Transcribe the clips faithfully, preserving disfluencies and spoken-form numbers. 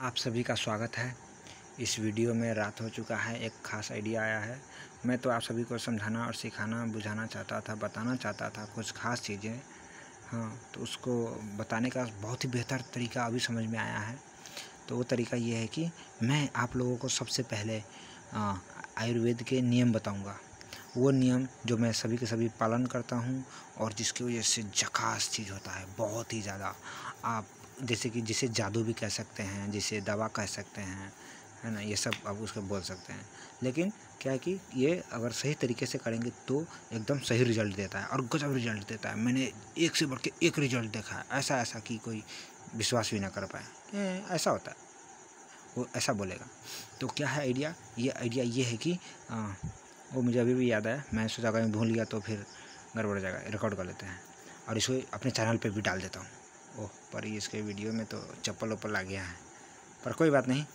आप सभी का स्वागत है। इस वीडियो में रात हो चुका है, एक ख़ास आइडिया आया है। मैं तो आप सभी को समझाना और सिखाना बुझाना चाहता था, बताना चाहता था कुछ ख़ास चीज़ें। हाँ, तो उसको बताने का बहुत ही बेहतर तरीका अभी समझ में आया है। तो वो तरीका ये है कि मैं आप लोगों को सबसे पहले आयुर्वेद के नियम बताऊँगा। वो नियम जो मैं सभी के सभी पालन करता हूँ और जिसकी वजह से झकास चीज़ होता है बहुत ही ज़्यादा। आप जैसे कि जिसे जादू भी कह सकते हैं, जिसे दवा कह सकते हैं, है ना, ये सब आप उसको बोल सकते हैं। लेकिन क्या है कि ये अगर सही तरीके से करेंगे तो एकदम सही रिजल्ट देता है और गजब रिजल्ट देता है। मैंने एक से बढ़ के एक रिजल्ट देखा है, ऐसा ऐसा कि कोई विश्वास भी ना कर पाए। ऐसा होता है, वो ऐसा बोलेगा। तो क्या है आइडिया? ये आइडिया ये है कि आ, वो मुझे अभी भी याद है। मैं सोचा अगर मैं भूल गया तो फिर गड़बड़ जाएगा। रिकॉर्ड कर लेते हैं और इसको अपने चैनल पे भी डाल देता हूँ। ओह, पर इसके वीडियो में तो चप्पल वप्पल आ गया है, पर कोई बात नहीं।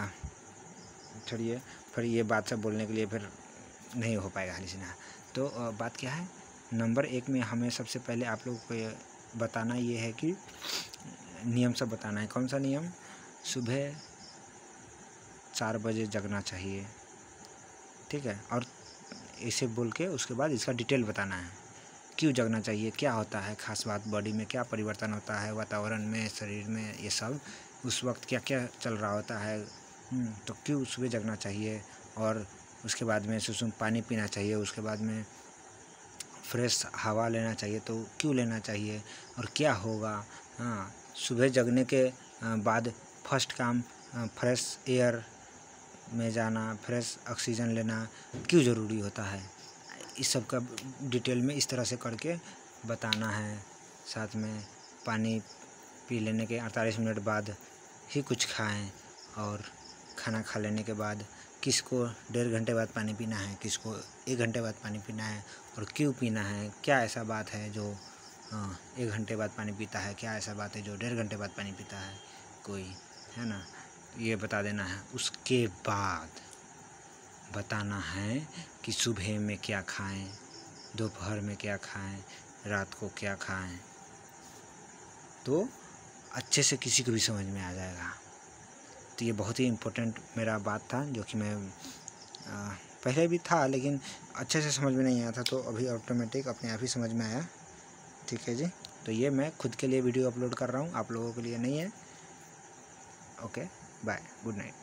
छोड़िए, फिर ये बात सब बोलने के लिए फिर नहीं हो पाएगा हाली सिन्हा। तो आ, बात क्या है, नंबर एक में हमें सबसे पहले आप लोगों को ये बताना ये है कि नियम सब बताना है। कौन सा नियम? सुबह चार बजे जगना चाहिए, ठीक है। और इसे बोल के उसके बाद इसका डिटेल बताना है, क्यों जगना चाहिए, क्या होता है खास बात, बॉडी में क्या परिवर्तन होता है, वातावरण में, शरीर में, ये सब उस वक्त क्या क्या चल रहा होता है, तो क्यों सुबह जगना चाहिए। और उसके बाद में सुसुम पानी पीना चाहिए, उसके बाद में फ्रेश हवा लेना चाहिए, तो क्यों लेना चाहिए और क्या होगा। हाँ, सुबह जगने के बाद फर्स्ट काम फ्रेश एयर में जाना, फ्रेश ऑक्सीजन लेना क्यों ज़रूरी होता है। इस सब का डिटेल में इस तरह से करके बताना है। साथ में पानी पी लेने के अड़तालीस मिनट बाद ही कुछ खाएं और खाना खा लेने के बाद किसको डेढ़ घंटे बाद पानी पीना है, किसको एक घंटे बाद पानी पीना है और क्यों पीना है। क्या ऐसा बात है जो एक घंटे बाद पानी पीता है, क्या ऐसा बात है जो डेढ़ घंटे बाद पानी पीता है, कोई है ना, ये बता देना है। उसके बाद बताना है कि सुबह में क्या खाएं, दोपहर में क्या खाएं, रात को क्या खाएं, तो अच्छे से किसी को भी समझ में आ जाएगा। तो ये बहुत ही इम्पोर्टेंट मेरा बात था, जो कि मैं आ, पहले भी था लेकिन अच्छे से समझ में नहीं आया था, तो अभी ऑटोमेटिक अपने आप ही समझ में आया। ठीक है जी, तो ये मैं खुद के लिए वीडियो अपलोड कर रहा हूँ, आप लोगों के लिए नहीं है। Okay, bye, good night.